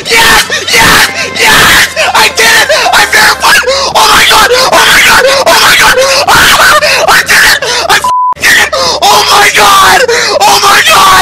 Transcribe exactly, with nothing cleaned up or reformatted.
Yes! Yes! Yes! I did it! I verified! Oh my god! Oh my god! Oh my god! I did it! I f***ing did it! Oh my god! Oh my god!